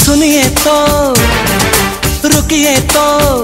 सुनिए तो रुकिए तो।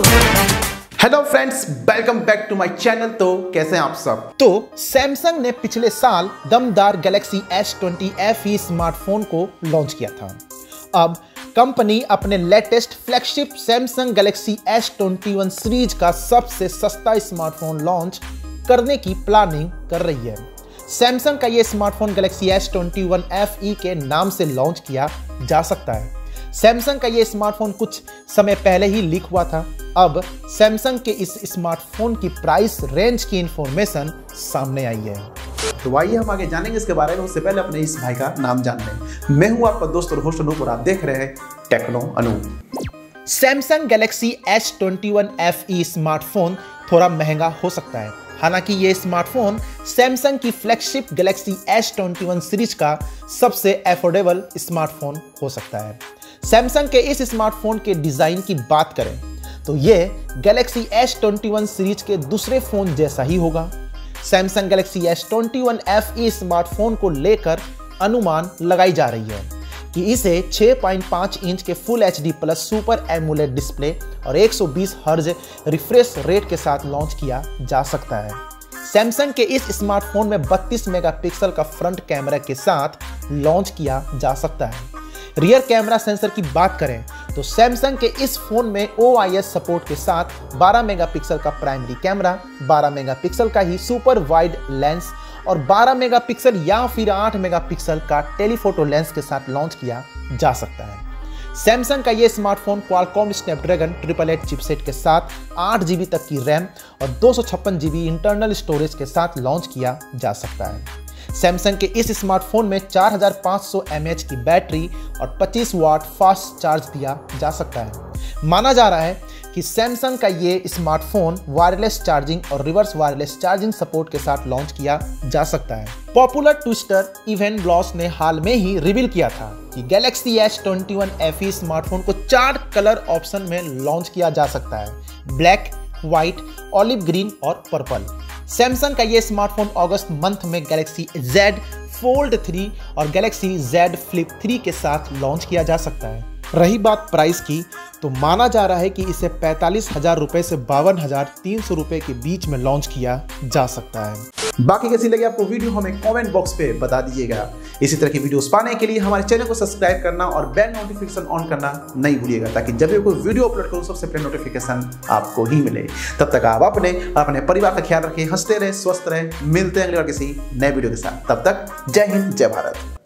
Hello friends, welcome back to my channel. तो कैसे हैं आप सब? तो सैमसंग ने पिछले साल दमदार गैलेक्सी S20 FE स्मार्टफोन को लॉन्च किया था। अब कंपनी अपने latest flagship Samsung Galaxy S21 series का सबसे सस्ता स्मार्टफोन लॉन्च करने की प्लानिंग कर रही है। सैमसंग का यह स्मार्टफोन गैलेक्सी S21 FE के नाम से लॉन्च किया जा सकता है। सैमसंग का यह स्मार्टफोन कुछ समय पहले ही लीक हुआ था। अब सैमसंग के इस स्मार्टफोन की प्राइस रेंज की इंफॉर्मेशन सामने आई है। तो आइए हम आगे जानेंगे इसके बारे में। उससे पहले अपने इस भाई का नाम जान लें। मैं हूं आपका दोस्त और होस्ट अनूप और आप देख रहे हैं Techno Anoop. Samsung Galaxy S21 FE smartphone थोड़ा महंगा हो सकता है। हालांकि यह स्मार्टफोन सैमसंग की फ्लैगशिप गैलेक्सी S21 सीरीज का सबसे अफोर्डेबल स्मार्टफोन हो सकता है। सैमसंग के इस स्मार्टफोन के डिजाइन की बात करें तो यह गैलेक्सी S21 सीरीज के दूसरे फोन जैसा ही होगा। Samsung Galaxy S21 FE smartphone को लेकर अनुमान लगाई जा रही है कि इसे 6.5 इंच के full HD plus super AMOLED display और 120 हर्ट्ज रिफ्रेश रेट के साथ लॉन्च किया जा सकता है। सैमसंग के इस स्मार्टफोन में 32 मेगापिक्सल का फ्रंट कैमरा के साथ लॉन्च किया जा सकता है। रियर कैमरा सेंसर की बात करें तो सैमसंग के इस फोन में OIS सपोर्ट के साथ 12 मेगापिक्सल का प्राइमरी कैमरा, 12 मेगापिक्सल का ही सुपर वाइड लेंस और 12 मेगापिक्सल या फिर 8 मेगापिक्सल का टेलीफोटो लेंस के साथ लॉन्च किया जा सकता है। सैमसंग का यह स्मार्टफोन क्वालकॉम स्नैपड्रैगन 888 चिपसेट के साथ 8 GB तक की रैम और 256 GB इंटरनल स्टोरेज के साथ लॉन्च किया जा सकता है। सैमसंग के इस स्मार्टफोन में 4500 mAh की बैटरी और 25 वाट फास्ट चार्ज दिया जा सकता है। माना जा रहा है कि सैमसंग का ये स्मार्टफोन वायरलेस चार्जिंग और रिवर्स वायरलेस चार्जिंग सपोर्ट के साथ लॉन्च किया जा सकता है। पॉपुलर ट्विस्टर इवेंट ब्लॉग्स ने हाल में ही रिवील किया था कि गैलेक्सी S21 FE स्मार्टफोन को 4 कलर ऑप्शन में लॉन्च किया जा सकता है: ब्लैक, व्हाइट, ऑलिव ग्रीन और पर्पल। सैमसंग का यह स्मार्टफोन अगस्त मंथ में गैलेक्सी Z Fold 3 और गैलेक्सी Z Flip 3 के साथ लॉन्च किया जा सकता है। रही बात प्राइस की तो माना जा रहा है कि इसे 45,000 रुपए से 52,300 रुपए के बीच में लॉन्च किया जा सकता है। बाकी कैसी लगी आपको वीडियो हमें कमेंट बॉक्स पे बता दीजिएगा। इसी तरह की वीडियोस पाने के लिए हमारे चैनल को सब्सक्राइब करना और बेल नोटिफिकेशन ऑन करना नहीं भूलिएगा, ताकि जब भी कोई वीडियो अपलोड करूं सबसे पहले नोटिफिकेशन आपको ही मिले। तब तक आप अपने परिवार का ख्याल रखें, हंसते रहे, स्वस्थ रहे। मिलते हैं अगली बार किसी नए वीडियो के साथ। तब तक जय हिंद, जय भारत।